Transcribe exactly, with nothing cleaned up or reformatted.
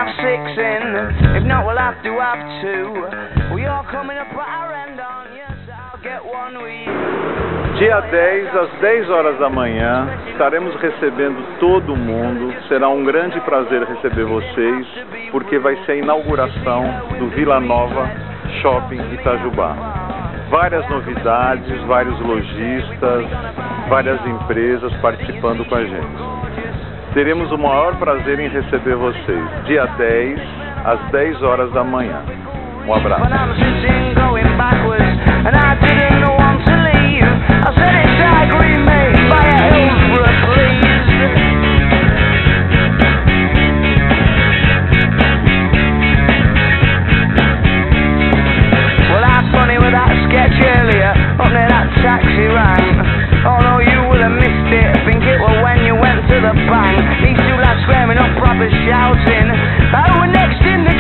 half six in. If not, we'll have to have two. We are coming up at our end, aren't you? So I'll get one with you. Dia dez, às dez horas da manhã, estaremos recebendo todo mundo. Será um grande prazer receber vocês, porque vai ser a inauguração do Vila Nova Shopping Itajubá. Várias novidades, vários lojistas, várias empresas participando com a gente. Teremos o maior prazer em receber vocês, dia dez, às dez horas da manhã. Um abraço. Taxi rang, although you would have missed it. Think it was when you went to the bank. These two lads squaring up, proper shouting. I was next in the